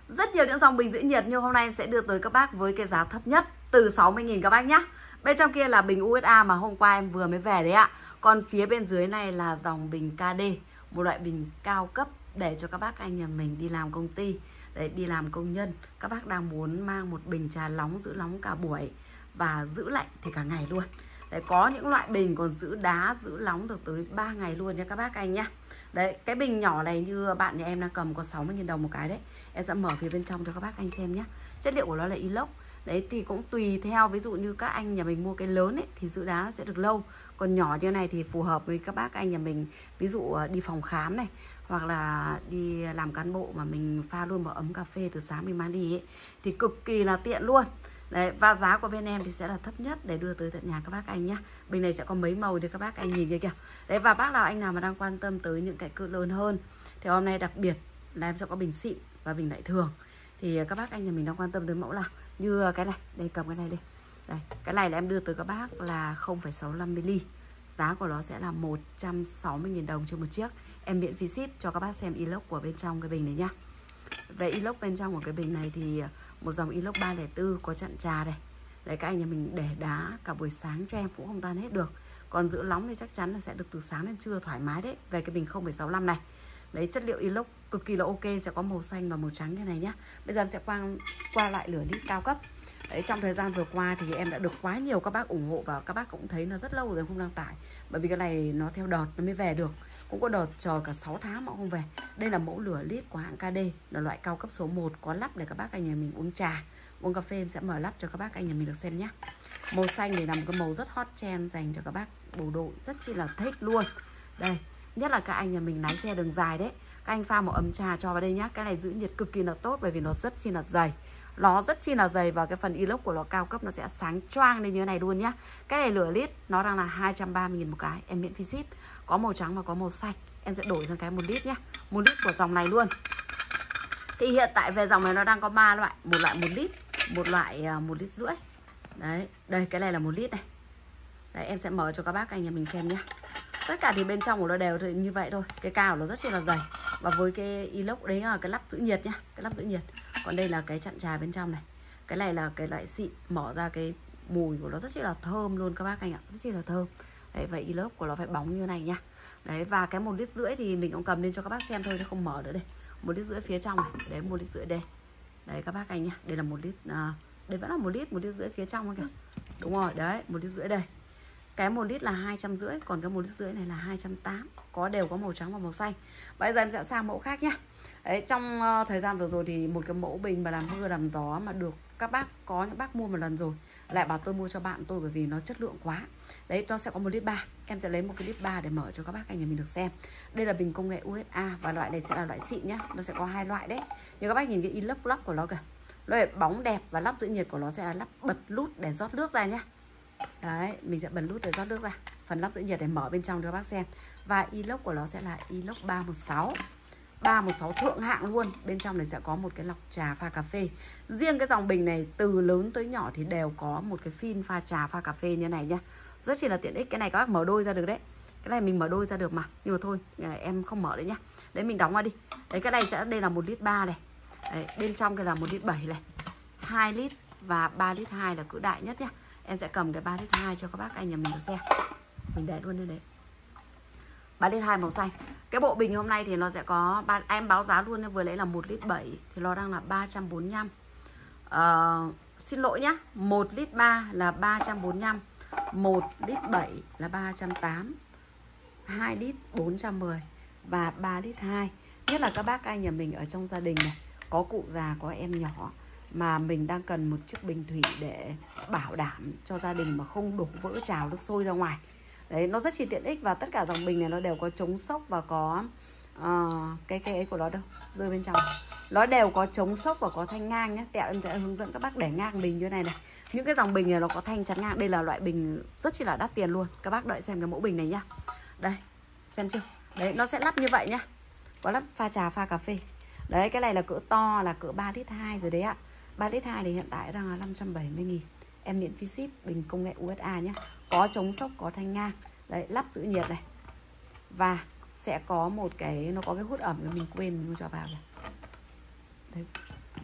Rất nhiều những dòng bình giữ nhiệt, nhưng hôm nay em sẽ đưa tới các bác với cái giá thấp nhất từ 60.000 các bác nhé. Bên trong kia là bình USA mà hôm qua em vừa mới về đấy ạ. Còn phía bên dưới này là dòng bình KD, một loại bình cao cấp để cho các bác anh nhà mình đi làm công ty, để đi làm công nhân. Các bác đang muốn mang một bình trà nóng giữ nóng cả buổi và giữ lạnh thì cả ngày luôn. Đấy, có những loại bình còn giữ đá, giữ nóng được tới 3 ngày luôn nha các bác anh nhé. Đấy, cái bình nhỏ này như bạn nhà em đang cầm có 60.000 đồng một cái đấy. Em sẽ mở phía bên trong cho các bác anh xem nhé. Chất liệu của nó là inox. Đấy thì cũng tùy theo, ví dụ như các anh nhà mình mua cái lớn ấy thì giữ đá nó sẽ được lâu. Còn nhỏ như này thì phù hợp với các bác anh nhà mình, ví dụ đi phòng khám này, hoặc là đi làm cán bộ mà mình pha luôn một ấm cà phê từ sáng mình mang đi ấy, thì cực kỳ là tiện luôn. Đấy, và giá của bên em thì sẽ là thấp nhất để đưa tới tận nhà các bác anh nhé. Bình này sẽ có mấy màu để các bác anh nhìn kìa. Đấy, và bác nào anh nào mà đang quan tâm tới những cái cỡ lớn hơn thì hôm nay đặc biệt là em sẽ có bình xịn và bình đại thường. Thì các bác anh nhà mình đang quan tâm tới mẫu nào, như cái này, đây cầm cái này đi. Đây, cái này là em đưa tới các bác là 0,65ml. Giá của nó sẽ là 160.000 đồng cho một chiếc. Em miễn phí ship cho các bác xem inox của bên trong cái bình này nhá. Về inox bên trong của cái bình này thì một dòng inox 304 có chặn trà này. Đấy, các anh nhà mình để đá cả buổi sáng cho em cũng không tan hết được. Còn giữ nóng thì chắc chắn là sẽ được từ sáng đến trưa thoải mái đấy. Về cái bình 0,65 này. Đấy, chất liệu inox cực kỳ là ok, sẽ có màu xanh và màu trắng như này nhá. Bây giờ em sẽ qua lại lửa lít cao cấp. Đấy, trong thời gian vừa qua thì em đã được quá nhiều các bác ủng hộ và các bác cũng thấy nó rất lâu rồi không đăng tải. Bởi vì cái này nó theo đợt nó mới về được. Cũng có đợt chờ cả 6 tháng mà không về. Đây là mẫu lửa lít của hãng KD, là loại cao cấp số 1, có lắp để các bác anh nhà mình uống trà, uống cà phê. Em sẽ mở lắp cho các bác anh nhà mình được xem nhé. Màu xanh này là một cái màu rất hot trend dành cho các bác bộ đội, rất chi là thích luôn. Đây, nhất là các anh nhà mình lái xe đường dài đấy, các anh pha một ấm trà cho vào đây nhá. Cái này giữ nhiệt cực kỳ là tốt bởi vì nó rất chi là dày. Nó rất chi là dày và cái phần inox của nó cao cấp, nó sẽ sáng choang lên như thế này luôn nhá. Cái này lửa lít nó đang là 230.000 một cái, em miễn phí ship. Có màu trắng và có màu xanh. Em sẽ đổi sang cái 1 lít nhá. 1 lít của dòng này luôn. Thì hiện tại về dòng này nó đang có 3 loại, một loại 1 lít, một loại 1,5 lít. Đấy, đây cái này là 1 lít này. Đấy, em sẽ mở cho các bác anh nhà mình xem nhá. Tất cả thì bên trong của nó đều như vậy thôi. Cái cao của nó rất là dày. Và với cái inox đấy là cái lắp giữ nhiệt nhá, cái lắp giữ nhiệt. Còn đây là cái chặn trà bên trong này. Cái này là cái loại xịn, mở ra cái mùi của nó rất là thơm luôn các bác anh ạ, rất là thơm. Đấy, vậy inox của nó phải bóng như này nhá. Đấy, và cái 1,5 lít thì mình cũng cầm lên cho các bác xem thôi chứ không mở nữa đây. 1,5 lít phía trong này, đấy 1,5 lít đây. Đấy các bác anh nhá, đây là 1 lít, đây vẫn là 1 lít, 1,5 lít phía trong kìa. Đúng rồi, đấy, 1,5 lít đây. Cái 1 lít là 250, còn cái 1,5 lít này là 280. Có đều có màu trắng và màu xanh. Bây giờ em sẽ sang mẫu khác nhá. Đấy, trong thời gian vừa rồi thì một cái mẫu bình mà làm mưa làm gió mà được các bác, có những bác mua một lần rồi lại bảo tôi mua cho bạn tôi bởi vì nó chất lượng quá. Đấy, nó sẽ có 1,3 lít. Em sẽ lấy một cái 1,3 lít để mở cho các bác anh nhà mình được xem. Đây là bình công nghệ USA và loại này sẽ là loại xịn nhá. Nó sẽ có 2 loại đấy. Nhưng các bác nhìn cái inox lắp của nó kìa. Nó là bóng đẹp và lắp giữ nhiệt của nó sẽ là lắp bật nút để rót nước ra nhá. Đấy, mình sẽ bật nút để rót nước ra. Phần lắp giữ nhiệt để mở bên trong cho các bác xem. Và inox của nó sẽ là inox 316. 316 thượng hạng luôn. Bên trong này sẽ có một cái lọc trà pha cà phê. Riêng cái dòng bình này từ lớn tới nhỏ thì đều có một cái phin pha trà pha cà phê như này nhá. Rất chỉ là tiện ích. Cái này các bác mở đôi ra được đấy. Cái này mình mở đôi ra được mà. Nhưng mà thôi em không mở đấy nhá. Đấy mình đóng qua đi. Đấy, cái này sẽ đây là 1,3 lít này. Đấy, bên trong cái là 1,7 lít này, 2 lít và 3,2 lít là cỡ đại nhất nhá. Em sẽ cầm cái 3,2 lít cho các bác anh nhà mình được xem. Mình để luôn đây đấy. 3,2 lít màu xanh. Cái bộ bình hôm nay thì nó sẽ có em báo giá luôn, vừa lấy là 1,7 lít thì nó đang là 345. Xin lỗi nhá, 1,3 lít là 345, 1,7 lít là 380, 2 lít 410 và 3,2 lít. Nhất là các bác anh nhà mình ở trong gia đình này, có cụ già, có em nhỏ mà mình đang cần một chiếc bình thủy để bảo đảm cho gia đình mà không đổ vỡ trào nước sôi ra ngoài. Đấy, nó rất chi tiện ích và tất cả dòng bình này nó đều có chống sốc và có cái ấy của nó đâu, rơi bên trong. Nó đều có chống sốc và có thanh ngang nhé. Tẹo em sẽ hướng dẫn các bác để ngang bình như này này. Những cái dòng bình này nó có thanh chắn ngang. Đây là loại bình rất chi là đắt tiền luôn. Các bác đợi xem cái mẫu bình này nhá. Đây, xem chưa? Đấy, nó sẽ lắp như vậy nhá. Có lắp pha trà, pha cà phê. Đấy, cái này là cỡ to là cỡ 3,2 lít rồi đấy ạ. 3,2 lít thì hiện tại đang là 570.000. Em miễn phí ship, bình công nghệ USA nhé. Có chống sốc, có thanh ngang. Đấy, lắp giữ nhiệt này. Và sẽ có một cái, nó có cái hút ẩm, mình quên mình cho vào này. Đấy,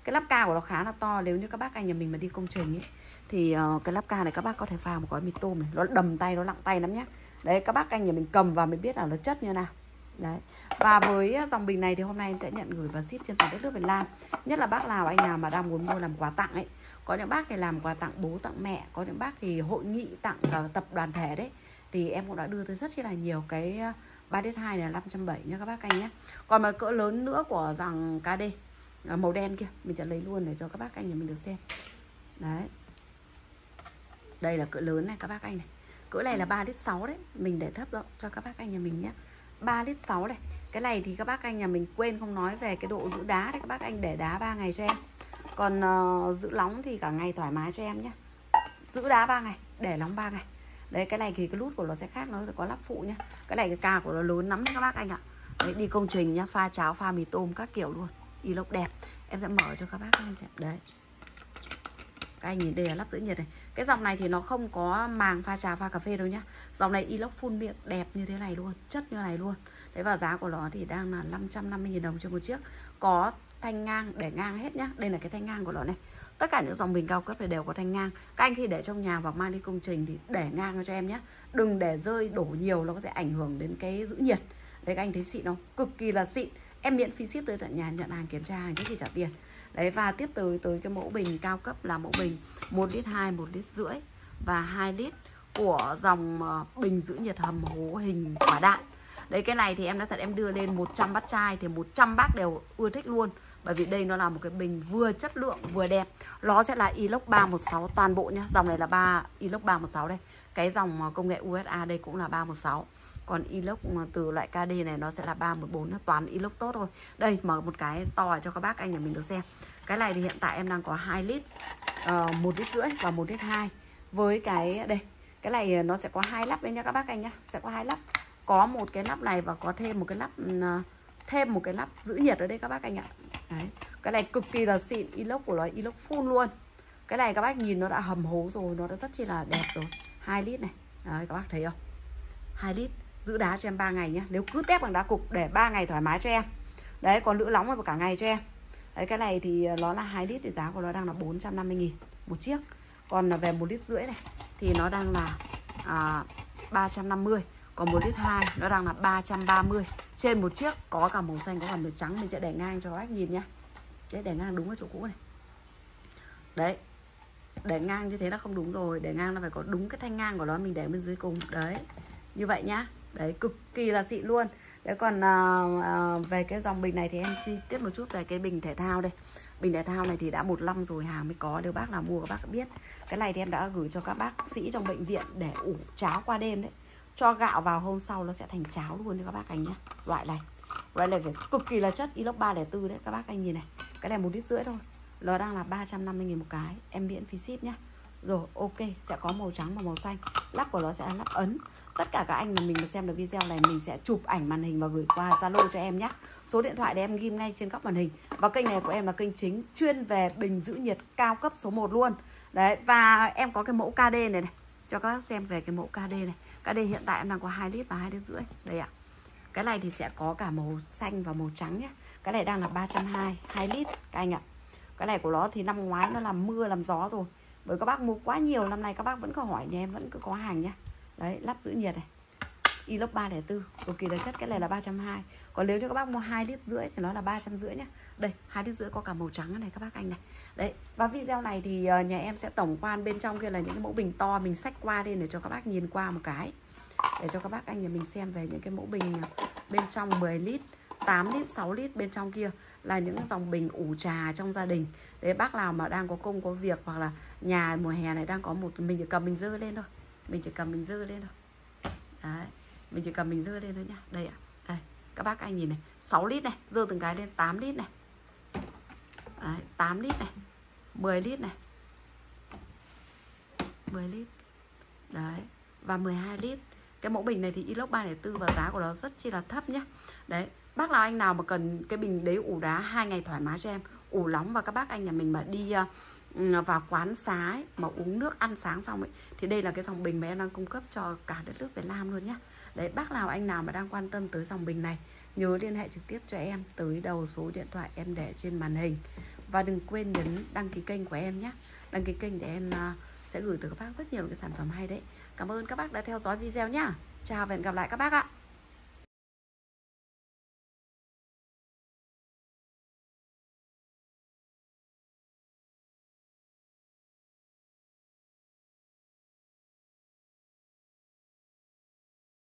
Cái lắp ca của nó khá là to. Nếu như các bác anh nhà mình mà đi công trình ấy thì cái lắp ca này các bác có thể pha một gói mì tôm này. Nó đầm tay, nó nặng tay lắm nhá. Đấy, các bác anh nhà mình cầm vào mới biết là nó chất như nào. Đấy. Và với dòng bình này thì hôm nay em sẽ nhận gửi và ship trên toàn đất nước Việt Nam. Nhất là bác nào, anh nào mà đang muốn mua làm quà tặng ấy. Có những bác thì làm quà tặng bố tặng mẹ, có những bác thì hội nghị tặng cả tập đoàn thể đấy. Thì em cũng đã đưa tới rất là nhiều cái 3D2 này là 570 nha các bác anh nhé. Còn mà cỡ lớn nữa của dòng KD màu đen kia, mình sẽ lấy luôn để cho các bác anh nhà mình được xem. Đấy. Đây là cỡ lớn này các bác anh này. Cỡ này là 3,6 lít đấy. Mình để thấp đó cho các bác anh nhà mình nhé. 3,6 lít này. Cái này thì các bác anh nhà mình quên không nói về cái độ giữ đá đấy. Các bác anh để đá 3 ngày cho em. Còn giữ nóng thì cả ngày thoải mái cho em nhé. Giữ đá 3 ngày, để nóng 3 ngày. Đấy, cái này thì cái nút của nó sẽ khác, nó sẽ có lắp phụ nhá. Cái này cái ca của nó lớn lắm các bác anh ạ. Đấy, đi công trình nhá, pha cháo, pha mì tôm các kiểu luôn. Inox đẹp. Em sẽ mở cho các bác anh xem. Đấy. Các anh nhìn đây là lắp giữ nhiệt này. Cái dòng này thì nó không có màng pha trà pha cà phê đâu nhá. Dòng này inox phun miệng đẹp như thế này luôn, chất như này luôn. Đấy, và giá của nó thì đang là 550.000 đồng cho một chiếc. Có thanh ngang, để ngang hết nhá. Đây là cái thanh ngang của nó này. Tất cả những dòng bình cao cấp này đều có thanh ngang. Các anh khi để trong nhà và mang đi công trình thì để ngang cho em nhé. Đừng để rơi đổ nhiều, nó có thể ảnh hưởng đến cái giữ nhiệt. Đấy, các anh thấy xịn không? Cực kỳ là xịn. Em miễn phí ship tới tận nhà, nhận hàng kiểm tra hàng trước khi trả tiền. Đấy, và tiếp tới cái mẫu bình cao cấp là mẫu bình 1,2 lít, 1,5 lít và 2 lít của dòng bình giữ nhiệt hầm hố hình quả đạn. Đấy, cái này thì em nói thật, em đưa lên 100 bát chai thì 100 bác đều ưa thích luôn. Bởi vì đây nó là một cái bình vừa chất lượng vừa đẹp. Nó sẽ là inox 316 toàn bộ nhá. Dòng này là inox 316 đây. Cái dòng công nghệ USA đây cũng là 316. Còn inox từ loại KD này nó sẽ là 314, nó toàn inox tốt thôi. Đây, mở một cái to cho các bác anh nhà mình được xem. Cái này thì hiện tại em đang có 2 lít, 1,5 lít và 1,2 lít. Với cái đây, cái này nó sẽ có 2 lắp đấy nha các bác anh nhá. Sẽ có 2 lắp. Có một cái lắp này và có thêm một cái lắp giữ nhiệt ở đây các bác anh ạ. Đấy. Cái này cực kỳ là xịn, inox của nó inox full luôn. Cái này các bác nhìn nó đã hầm hố rồi, nó đã rất chi là đẹp rồi. 2 lít này. Đấy, các bác thấy không? 2 lít, giữ đá cho em 3 ngày nhé. Nếu cứ tép bằng đá cục để 3 ngày thoải mái cho em. Đấy, còn lửa nóng là cả ngày cho em. Đấy, cái này thì nó là 2 lít thì giá của nó đang là 450.000 một chiếc. Còn về 1,5 lít này thì nó đang là 350. Còn 1,2 lít nó đang là 330. Trên một chiếc có cả màu xanh, có cả màu trắng. Mình sẽ để ngang cho các bác nhìn nhá. Đấy, để ngang đúng ở chỗ cũ này. Đấy, để ngang như thế là không đúng rồi. Để ngang nó phải có đúng cái thanh ngang của nó, mình để bên dưới cùng. Đấy, như vậy nhá. Đấy, cực kỳ là xịn luôn. Đấy, còn về cái dòng bình này thì em chi tiết một chút về cái bình thể thao đây. Bình thể thao này thì đã 1 năm rồi hàng mới có. Nếu bác nào mua các bác biết. Cái này thì em đã gửi cho các bác sĩ trong bệnh viện để ủ cháo qua đêm đấy. Cho gạo vào hôm sau nó sẽ thành cháo luôn cho các bác anh nhé. Loại này phải cực kỳ là chất, inox 304 đấy các bác anh nhìn này. Cái này 1,5 lít thôi. Nó đang là 350.000 một cái. Em miễn phí ship nhá. Rồi, ok, sẽ có màu trắng và màu xanh. Lắp của nó sẽ là lắp ấn. Tất cả các anh mà mình xem được video này, mình sẽ chụp ảnh màn hình và gửi qua Zalo cho em nhé. Số điện thoại để em ghim ngay trên góc màn hình. Và kênh này của em là kênh chính chuyên về bình giữ nhiệt cao cấp số 1 luôn. Đấy, và em có cái mẫu KD này này. Cho các bác xem về cái mẫu KD này. KD hiện tại em đang có 2 lít và 2,5 lít. Đây ạ. Cái này thì sẽ có cả màu xanh và màu trắng nhé. Cái này đang là 320, 2 lít các anh ạ. Cái này của nó thì năm ngoái nó làm mưa làm gió rồi. Bởi các bác mua quá nhiều, năm nay các bác vẫn có hỏi nhà em vẫn cứ có hàng nhá. Đấy, lắp giữ nhiệt này. Inox 304, cực kỳ là chất. Cái này là 320. Còn nếu như các bác mua 2,5 lít thì nó là 350 nhá. Đây, 2,5 lít có cả màu trắng này các bác anh này. Đấy, và video này thì nhà em sẽ tổng quan bên trong kia là những cái mẫu bình to, mình xách qua lên để cho các bác nhìn qua một cái. Để cho các bác anh nhà mình xem về những cái mẫu bình bên trong 10 lít, 8 lít, 6 lít bên trong kia là những dòng bình ủ trà trong gia đình. Đấy, bác nào mà đang có công có việc hoặc là nhà mùa hè này đang có một, mình chỉ cầm mình dơ lên thôi. Mình chỉ cầm mình dơ lên thôi. Đấy, mình chỉ cầm mình dơ lên thôi nhá. Đây ạ. Đây, các bác anh nhìn này, 6 lít này, dơ từng cái lên 8 lít này. Đấy, 8 lít này, 10 lít này. 10 lít. Đấy, và 12 lít. Cái mẫu bình này thì inox 304 và giá của nó rất chi là thấp nhá. Đấy, bác nào anh nào mà cần cái bình đấy ủ đá 2 ngày thoải mái cho em, ủ nóng, và các bác anh nhà mình mà đi vào quán xá ấy, mà uống nước ăn sáng xong ấy, thì đây là cái dòng bình mà em đang cung cấp cho cả đất nước Việt Nam luôn nhá. Đấy, bác nào anh nào mà đang quan tâm tới dòng bình này, nhớ liên hệ trực tiếp cho em tới đầu số điện thoại em để trên màn hình. Và đừng quên nhấn đăng ký kênh của em nhé. Đăng ký kênh để em sẽ gửi tới các bác rất nhiều cái sản phẩm hay đấy. Cảm ơn các bác đã theo dõi video nhá. Chào và hẹn gặp lại các bác ạ.